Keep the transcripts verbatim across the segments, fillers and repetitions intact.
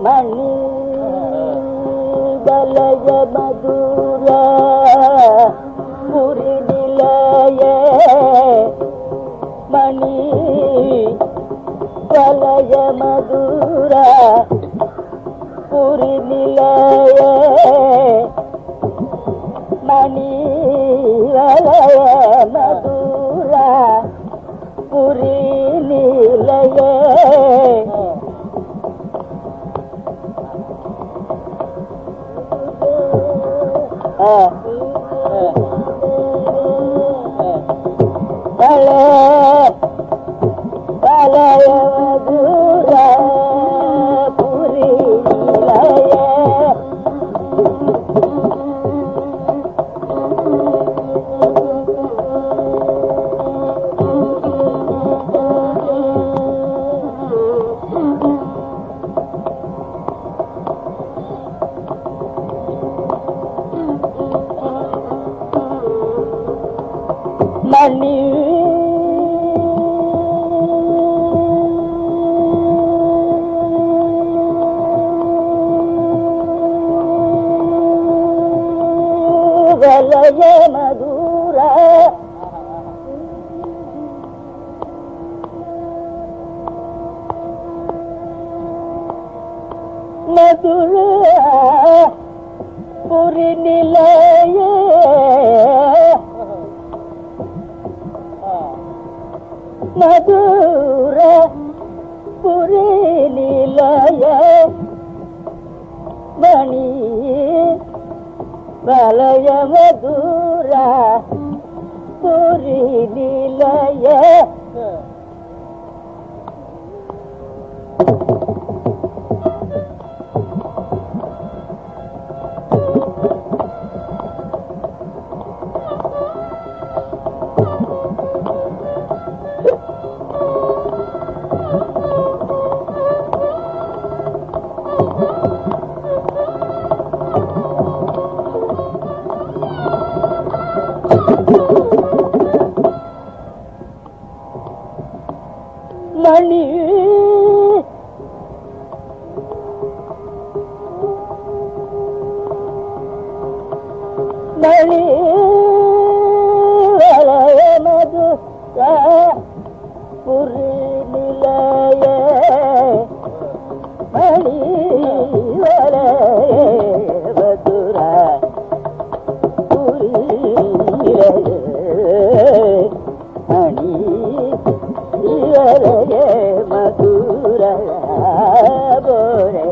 மணி வலய மதுர புரி நிலைய மணி வலய மதுர புரி நிலைய மணி வலய மதுர புரி நிலைய வலய மதுர புரி நிலைய மணி வலய மதுர மதுர புரி நிலைய மதுர புரி நிலைய மணி வலய மதுர புரி நிலைய மணி மணி வலய மதுர புரி நிலைய மணி வலய மதுர புரி நிலைய மணி வலய மதுர போரே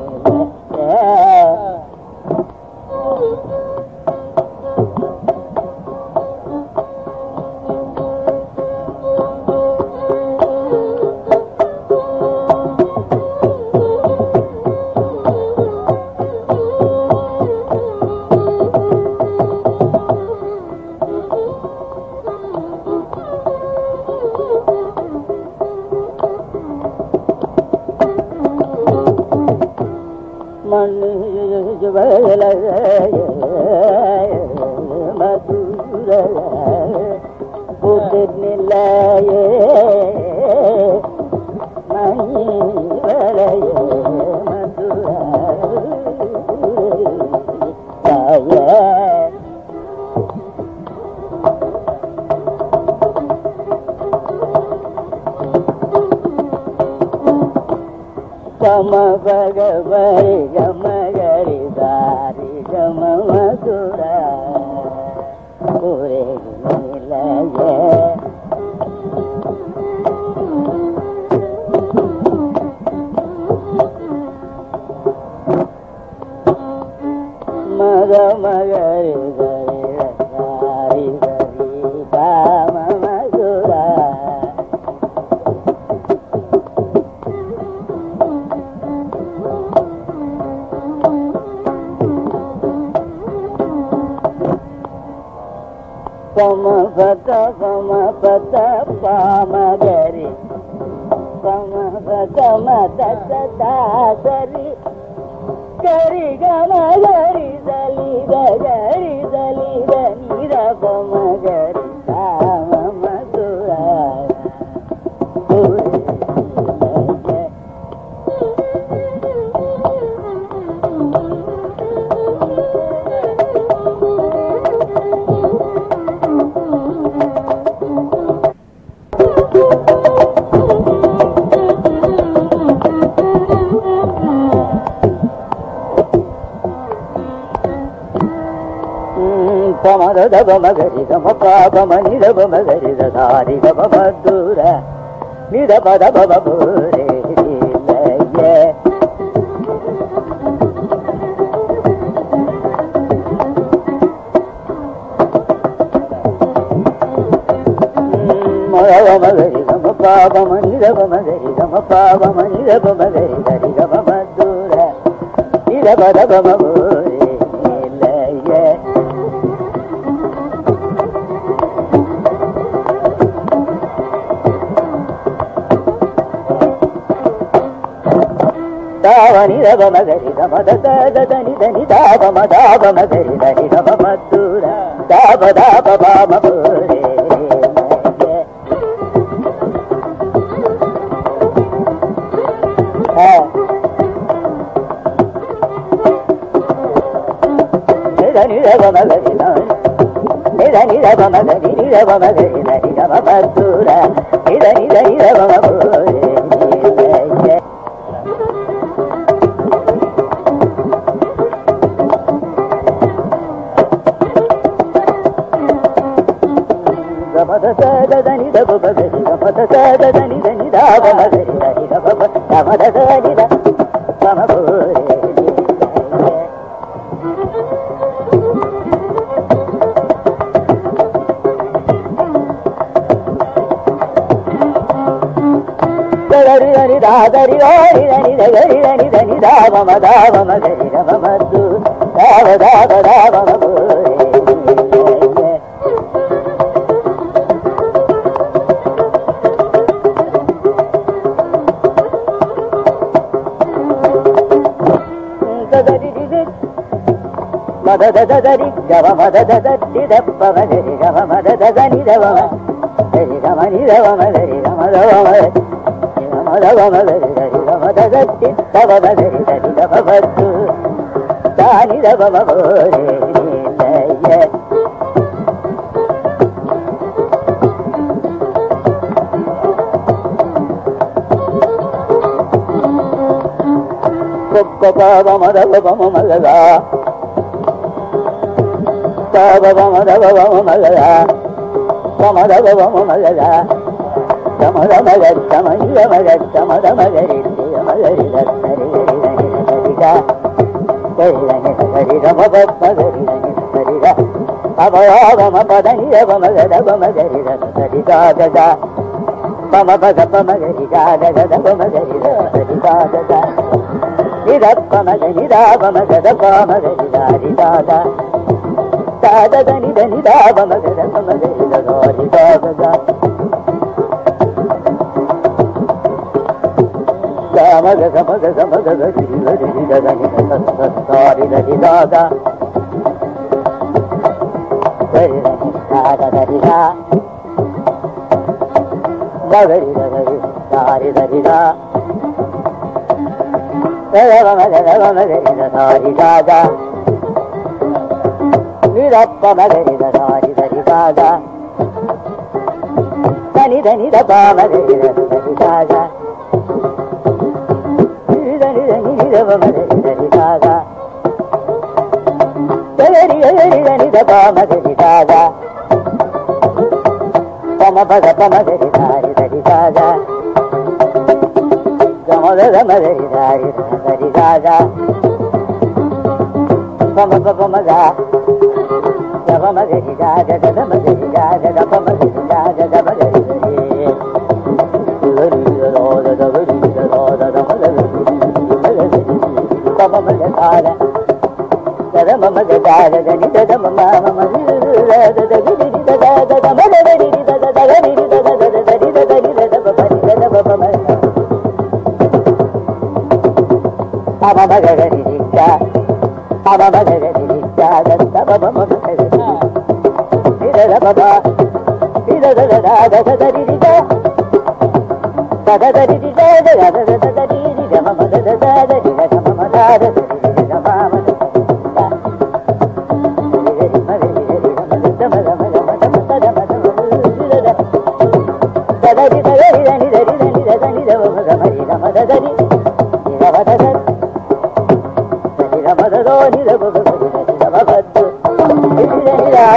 மணி வலய மதுர புரி நிலைய மணி வலய மதுர கம பகவரி கம கரி தாரி கம மதுர புரி நிலைய மக மகரி கரி தாரி கரி காம மதுர பம பத பம பத பாமகரி பம பத மத தாசரி கரி கம கரி தலி கரி தலி நீர பம கரி காம மதுர Pamada daba magari dama papa mani daba magari dadari daba madura ni daba daba babure leye Mara magari dama papa mani daba magari dama papa mani daba magari dari daba madura ni daba daba babure leye Davani dava magari dama dada dada ni dani dava ma dava magari dani dava madura dava dava bama pure dani dava magari dani dani dava magari ni dava magari dani dava madura ni dani dani dava ma pure Mada da da ni da ba ba da mada da da ni da ni da ba ma da ni da ni da ba ba mada da ni da ba ma bo re da ri da ni da da ri o ri da ni da ri da ni da ni da ba ma da ba ma da ni da ba ma du da ba da ba da ba ma bo re Mada da da da ri gava mada da da di da pa ma da ri gava mada da da ni da va ma da ri gava ni da va ma da ri gava da va ma ri gava da va ma da ri gava da da di da va ma da ri da ri da va ma du da ni da va ma bo re le ye ko pa va ma da va ma ma la Baba baba baba baba magala, baba baba baba magala, baba baba magala, baba magala, baba magala, magari magari magari magari ga, magari magari baba baba magari magari ga, baba baba baba dani baba magala baba magari magari ga ga ga, baba baba baba magari ga ga ga baba magari magari ga ga ga, ni da baba magari da baba magala baba magari da da da da da ni da ni da ba ma ga da ma ga da da ni da da da da ma ga ma ga ma ga da ni da ni da da ni da da da ni da ni da da da ni da da da ni da ma ga ni da ni da ni da ni da da ma ga da ma ga ni da da ni da da ni da pa ma ga ni da da ni da ni da da da ni da ni da pa ma ga ni da da ni da da ni da ni da ni da pa ma ga ni da ni da da da ni da ni da ni da pa ma ga ni da da pa ma pa ga pa ma ga ni da ni da ni da da ga ma da ma ga ni da ni da ni da da pa ma pa pa ma ga Dava magari da da da da magari da da da pa magari da da da magari da Gari da da da da gari da da da da magari pa magari da da da da magari da da da ni da da mama mama da da da gari da da da da magari da da da gari da da da da da da da da da pa da da pa magari pa magari da pa magari da da da pa magari da ba ba di da da da da da da di di da da da da di di da da da da da da di di da ma ma da da da da di da ma ma da da di di da ma ma da da di di ma di di da ma da ma da ma da ma da ma da di da da da da di da di da ni da di da ni da da ni da ma da ma di da ma da da di di da ma da da di da ma da do ni da ba ba di da ma ba do di da ni da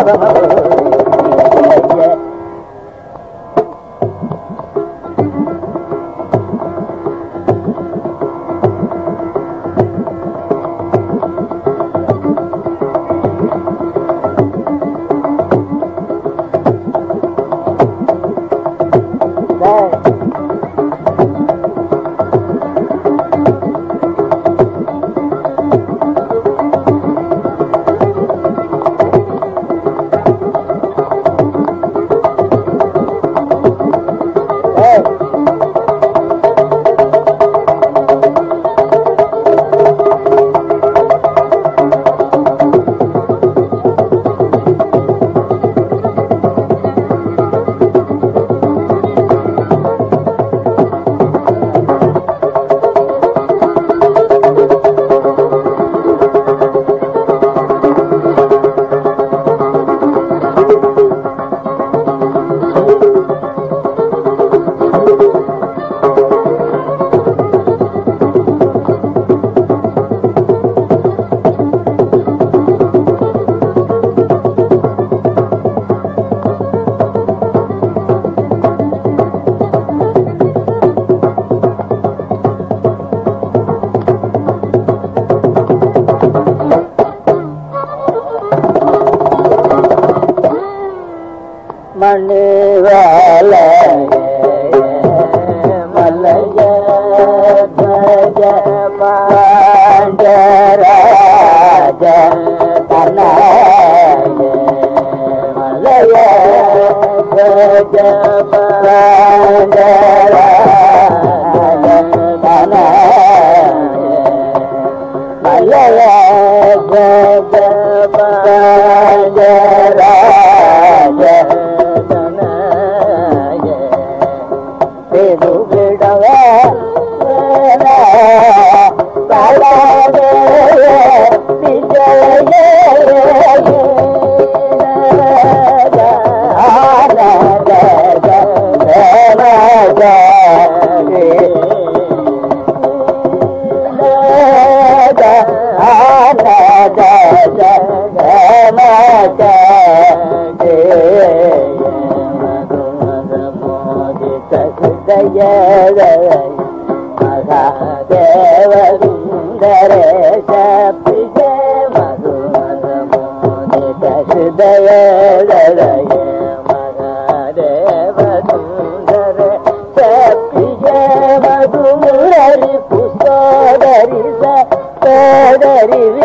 Madurai-Mani